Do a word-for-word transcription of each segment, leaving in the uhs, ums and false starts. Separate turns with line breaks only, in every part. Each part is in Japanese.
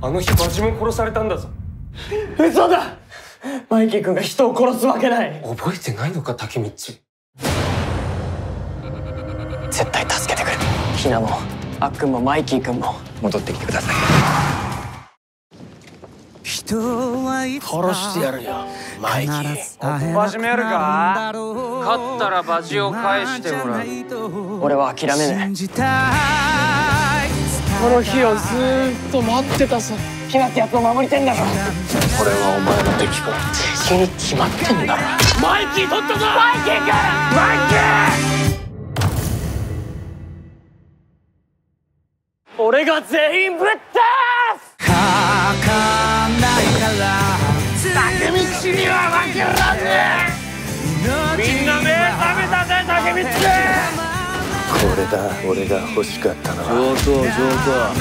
あの日バジも殺されたんだぞ。
嘘だ。マイキー君が人を殺すわけない。
覚えてないのか、タケミッチ。
絶対助けてくる。ヒナもアッくんもマイキー君も戻ってきてください。殺してやるよ、マイキー。
バジもやるか？勝ったらバジを返してもらう。
俺は諦めねえ。
この日をずーっと待ってたさ。
ヒナってやつを守りてんだろ。
これはお前の敵か。
敵に決まってんだろ。
マイキー取ったぞ。
マイキー君、マイキー。俺が全員ぶっ倒す。
タケミッチには負けらんねえ。みんな目覚めたぜ、タケミッチ。
これだ、俺が欲しかったのは。
上等上等。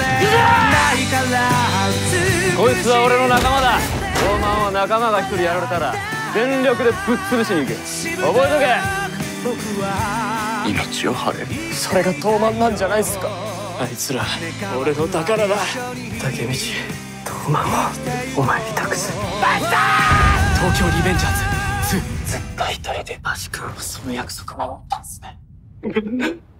こいつは俺の仲間だ。ローマンは仲間が一人やられたら全力でぶっ潰しに行く。覚えとけ。
命を張れ。
それが東卍なんじゃないっすか。
あいつら俺の宝だ。
タケミチ、東卍をお前に託す。
東京リベンジャーズツー。
絶対一人でバジ君はその約束守ったんすね。